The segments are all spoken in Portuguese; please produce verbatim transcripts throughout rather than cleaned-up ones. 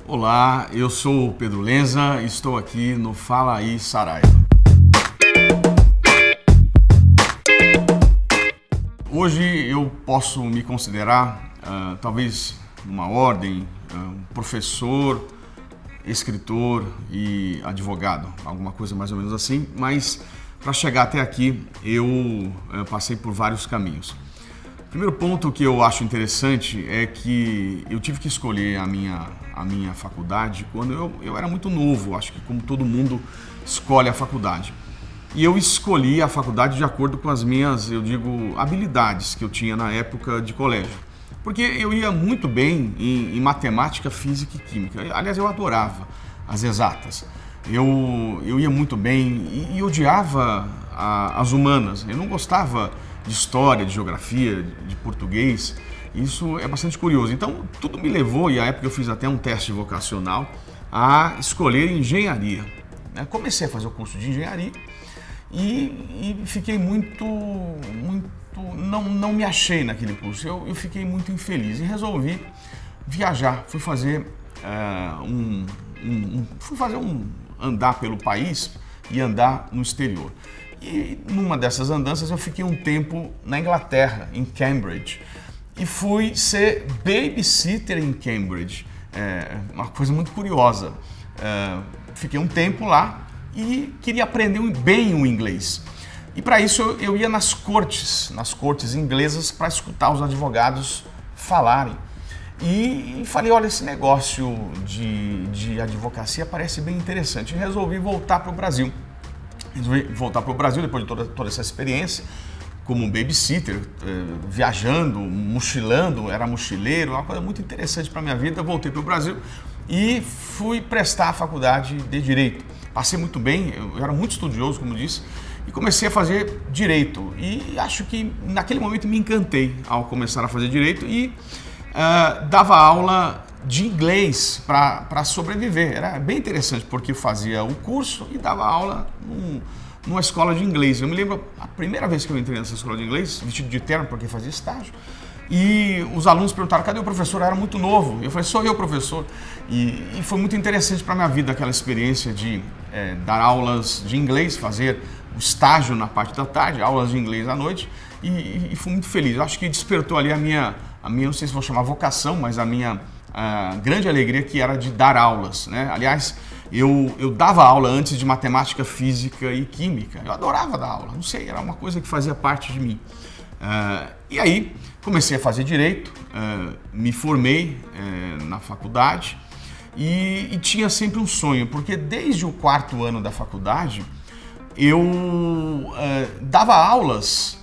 Olá, eu sou o Pedro Lenza e estou aqui no Fala Aí Saraiva. Hoje eu posso me considerar, uh, talvez numa ordem, uh, professor, escritor e advogado, alguma coisa mais ou menos assim, mas para chegar até aqui eu uh, passei por vários caminhos. O primeiro ponto que eu acho interessante é que eu tive que escolher a minha, a minha faculdade quando eu, eu era muito novo, acho que como todo mundo escolhe a faculdade. E eu escolhi a faculdade de acordo com as minhas, eu digo, habilidades que eu tinha na época de colégio. Porque eu ia muito bem em, em matemática, física e química. Aliás, eu adorava as exatas. Eu, eu ia muito bem e, e odiava a, as humanas. Eu não gostava de história, de geografia, de português. Isso é bastante curioso. Então, tudo me levou, e à época eu fiz até um teste vocacional, a escolher engenharia. Comecei a fazer o curso de engenharia e, e fiquei muito, muito não, não me achei naquele curso. Eu, eu fiquei muito infeliz e resolvi viajar. Fui fazer uh, um, um, um, fui fazer um andar pelo país e andar no exterior. E numa dessas andanças eu fiquei um tempo na Inglaterra, em Cambridge, e fui ser babysitter em Cambridge. É uma coisa muito curiosa. É, fiquei um tempo lá e queria aprender bem o inglês. E para isso eu, eu ia nas cortes, nas cortes inglesas, para escutar os advogados falarem. E, e falei, olha, esse negócio de, de advocacia parece bem interessante. E resolvi voltar para o Brasil. Resolvi voltar para o Brasil depois de toda, toda essa experiência, como um babysitter, eh, viajando, mochilando, era mochileiro, uma coisa muito interessante para a minha vida. Voltei para o Brasil e fui prestar a faculdade de Direito. Passei muito bem, eu era muito estudioso, como disse, e comecei a fazer Direito. E acho que naquele momento me encantei ao começar a fazer Direito e uh, dava aula de inglês para sobreviver. Era bem interessante porque eu fazia o curso e dava aula num, numa escola de inglês. Eu me lembro a primeira vez que eu entrei nessa escola de inglês, vestido de terno porque fazia estágio, e os alunos perguntaram, cadê o professor? Eu era muito novo. Eu falei, sou eu, professor. E, e foi muito interessante para a minha vida aquela experiência de é, dar aulas de inglês, fazer o estágio na parte da tarde, aulas de inglês à noite, e, e, e fui muito feliz. Eu acho que despertou ali a minha, a minha, não sei se vou chamar vocação, mas a minha a grande alegria que era de dar aulas, né? Aliás, eu, eu dava aula antes de matemática, física e química. Eu adorava dar aula, não sei, era uma coisa que fazia parte de mim. Uh, e aí comecei a fazer Direito, uh, me formei uh, na faculdade e, e tinha sempre um sonho, porque desde o quarto ano da faculdade eu uh, dava aulas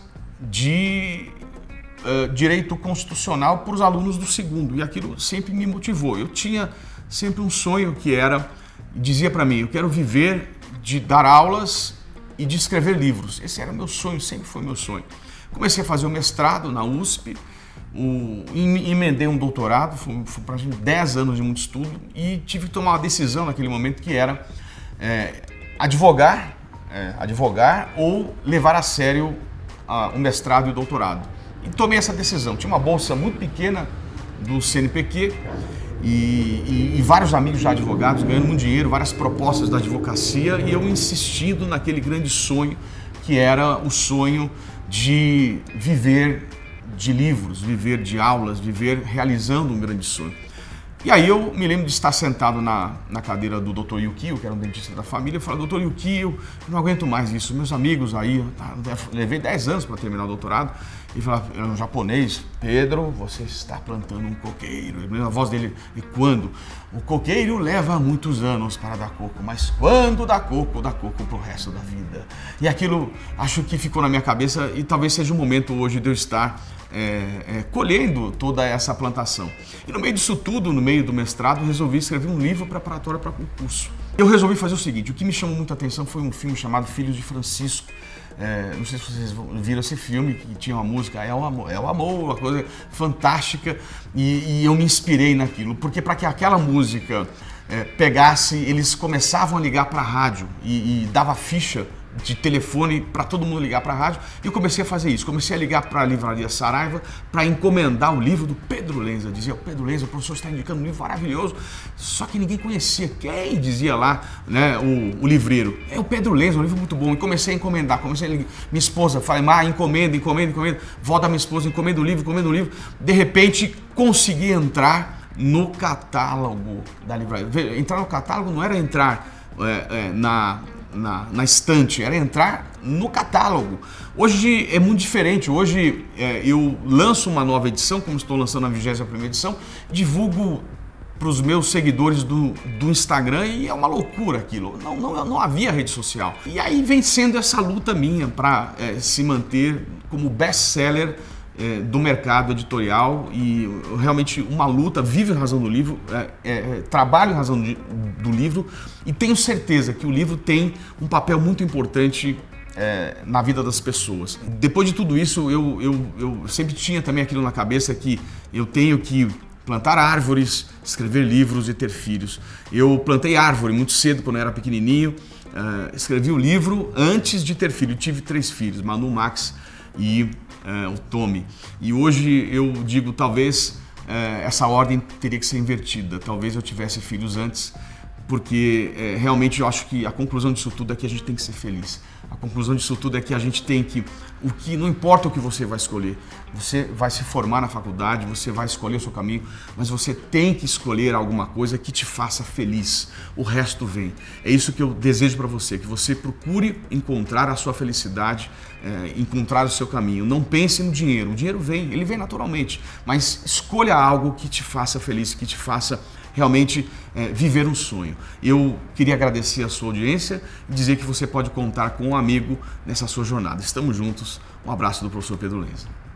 de Uh, direito constitucional para os alunos do segundo, e aquilo sempre me motivou. Eu tinha sempre um sonho que era, dizia para mim, eu quero viver de dar aulas e de escrever livros. Esse era meu sonho, sempre foi meu sonho. Comecei a fazer o mestrado na U S P, o, emendei um doutorado, foi, foi para dez anos de muito estudo, e tive que tomar uma decisão naquele momento que era é, advogar, é, advogar ou levar a sério uh, o mestrado e o doutorado. E tomei essa decisão. Tinha uma bolsa muito pequena do C N P Q e, e, e vários amigos já advogados ganhando muito dinheiro, várias propostas da advocacia, e eu insistindo naquele grande sonho que era o sonho de viver de livros, viver de aulas, viver realizando um grande sonho. E aí eu me lembro de estar sentado na, na cadeira do doutor Yukio, que era um dentista da família, e falei, doutor Yukio, eu não aguento mais isso, meus amigos aí, tá, levei dez anos para terminar o doutorado, e falava, era um japonês, Pedro, você está plantando um coqueiro. A voz dele, e quando? O coqueiro leva muitos anos para dar coco, mas quando dá coco, dá coco para o resto da vida. E aquilo, acho que ficou na minha cabeça, e talvez seja o momento hoje de eu estar É, é, colhendo toda essa plantação. E no meio disso tudo, no meio do mestrado, resolvi escrever um livro preparatório para concurso. Eu resolvi fazer o seguinte, o que me chamou muita atenção foi um filme chamado Filhos de Francisco. É, não sei se vocês viram esse filme, que tinha uma música, é o amor, é o amor, uma coisa fantástica, e, e eu me inspirei naquilo, porque para que aquela música é, pegasse, eles começavam a ligar para a rádio e, e dava ficha de telefone para todo mundo ligar para a rádio, e eu comecei a fazer isso. Comecei a ligar para a Livraria Saraiva para encomendar o livro do Pedro Lenza. Dizia: o Pedro Lenza, o professor está indicando um livro maravilhoso, só que ninguém conhecia. Quem dizia lá, né, o, o livreiro? É o Pedro Lenza, um livro muito bom. E comecei a encomendar, comecei a ligar. Minha esposa, falei: Má, encomenda, encomenda, encomenda. Volta a minha esposa, encomenda o livro, encomenda o livro. De repente, consegui entrar no catálogo da livraria. Entrar no catálogo não era entrar é, é, na... Na, na estante, era entrar no catálogo. Hoje é muito diferente. Hoje é, eu lanço uma nova edição, como estou lançando a vigésima primeira edição, divulgo para os meus seguidores do, do Instagram, e é uma loucura aquilo. Não, não, não havia rede social. E aí vem sendo essa luta minha para é, se manter como best-seller É, do mercado editorial, e realmente uma luta. Vivo em razão do livro, é, é, trabalho em razão de, do livro, e tenho certeza que o livro tem um papel muito importante é, na vida das pessoas. Depois de tudo isso, eu, eu, eu sempre tinha também aquilo na cabeça, que eu tenho que plantar árvores, escrever livros e ter filhos. Eu plantei árvore muito cedo, quando eu era pequenininho, uh, escrevi o livro antes de ter filho. Eu tive três filhos, Manu, Max e Uh, o Tommy. E hoje eu digo, talvez uh, essa ordem teria que ser invertida. Talvez eu tivesse filhos antes, porque uh, realmente eu acho que a conclusão disso tudo é que a gente tem que ser feliz. A conclusão disso tudo é que a gente tem que, o que não importa o que você vai escolher, você vai se formar na faculdade, você vai escolher o seu caminho, mas você tem que escolher alguma coisa que te faça feliz. O resto vem. É isso que eu desejo para você, que você procure encontrar a sua felicidade, é, encontrar o seu caminho. Não pense no dinheiro. O dinheiro vem, ele vem naturalmente, mas escolha algo que te faça feliz, que te faça realmente é, viver um sonho. Eu queria agradecer a sua audiência e dizer que você pode contar com um amigo nessa sua jornada. Estamos juntos. Um abraço do professor Pedro Lenza.